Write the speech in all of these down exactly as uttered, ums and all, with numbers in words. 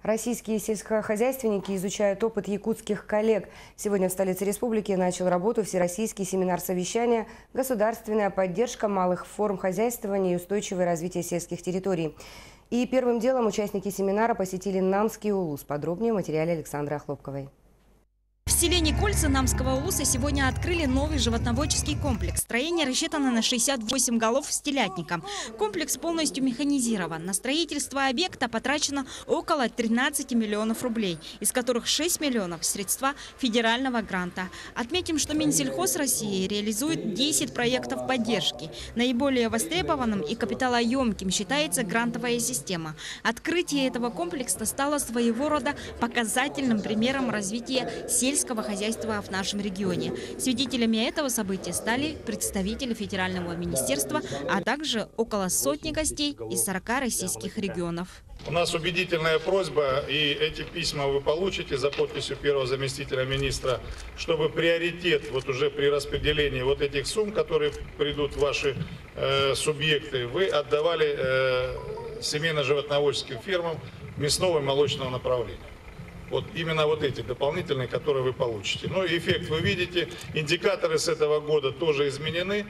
Российские сельскохозяйственники изучают опыт якутских коллег. Сегодня в столице республики начал работу Всероссийский семинар совещания «Государственная поддержка малых форм хозяйствования и устойчивое развитие сельских территорий». И первым делом участники семинара посетили Намский улус. Подробнее в материале Александры Охлопковой. В селе Никольцы Намского улуса сегодня открыли новый животноводческий комплекс. Строение рассчитано на шестьдесят восемь голов с телятником. Комплекс полностью механизирован. На строительство объекта потрачено около тринадцати миллионов рублей, из которых шесть миллионов – средства федерального гранта. Отметим, что Минсельхоз России реализует десять проектов поддержки. Наиболее востребованным и капиталоемким считается грантовая система. Открытие этого комплекса стало своего рода показательным примером развития сельского хозяйства в нашем регионе. Свидетелями этого события стали представители федерального министерства, а также около сотни гостей из сорока российских регионов. У нас убедительная просьба, и эти письма вы получите за подписью первого заместителя министра, чтобы приоритет вот уже при распределении вот этих сумм, которые придут в ваши э, субъекты, вы отдавали э, семейно-животноводческим фермам мясного и молочного направления. Вот именно вот эти дополнительные, которые вы получите. Ну, эффект вы видите. Индикаторы с этого года тоже изменены.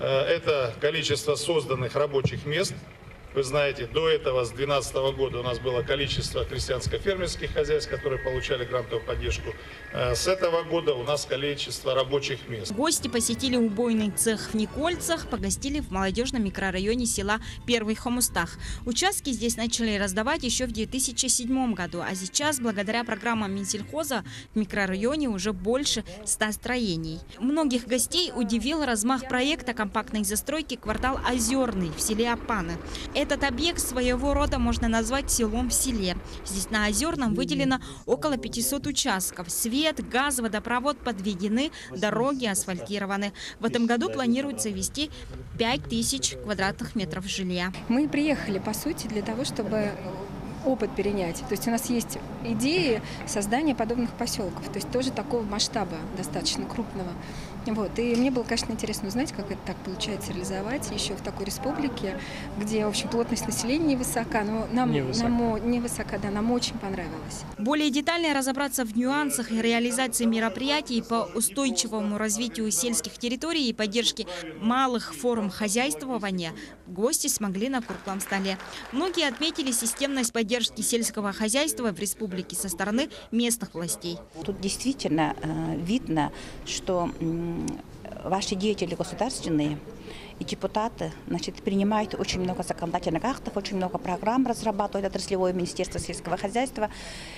Это количество созданных рабочих мест. Вы знаете, до этого, с две тысячи двенадцатого года, у нас было количество крестьянско-фермерских хозяйств, которые получали грантовую поддержку. С этого года у нас количество рабочих мест. Гости посетили убойный цех в Никольцах, погостили в молодежном микрорайоне села Первый Хомустах. Участки здесь начали раздавать еще в две тысячи седьмом году, а сейчас, благодаря программам Минсельхоза, в микрорайоне уже больше ста строений. Многих гостей удивил размах проекта компактной застройки «Квартал Озерный» в селе Апаны. Этот объект своего рода можно назвать селом в селе. Здесь на Озерном выделено около пятисот участков. Свет, газ, водопровод подведены, дороги асфальтированы. В этом году планируется ввести пять тысяч квадратных метров жилья. Мы приехали, по сути, для того, чтобы опыт перенять. То есть у нас есть идеи создания подобных поселков, то есть тоже такого масштаба, достаточно крупного. Вот. И мне было, конечно, интересно узнать, как это так получается реализовать еще в такой республике, где, в общем, плотность населения невысока, но нам невысока, нам, невысока, да, нам очень понравилось. Более детально разобраться в нюансах реализации мероприятий по устойчивому развитию сельских территорий и поддержке малых форм хозяйствования гости смогли на круглом столе. Многие отметили системность поддержки сельского хозяйства в республике со стороны местных властей. Тут действительно э, видно, что э, ваши деятели государственные и депутаты, значит, принимают очень много законодательных актов, очень много программ разрабатывают отраслевое министерство сельского хозяйства.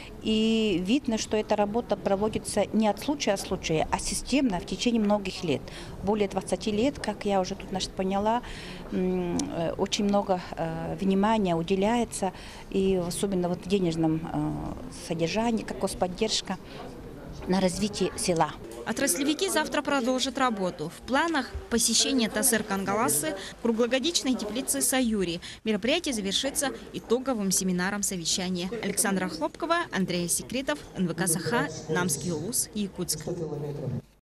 И видно, что эта работа проводится не от случая к случаю, а системно в течение многих лет. Более двадцати лет, как я уже тут, значит, поняла, очень много внимания уделяется, и особенно вот в денежном содержании, как господдержка, на развитие села. Отраслевики завтра продолжат работу. В планах посещение Тасыр Кангаласы, круглогодичной теплицы Саюри. Мероприятие завершится итоговым семинаром совещания. Александра Охлопкова, Андрей Секретов, эн вэ ка Саха, Намский улус, Якутск.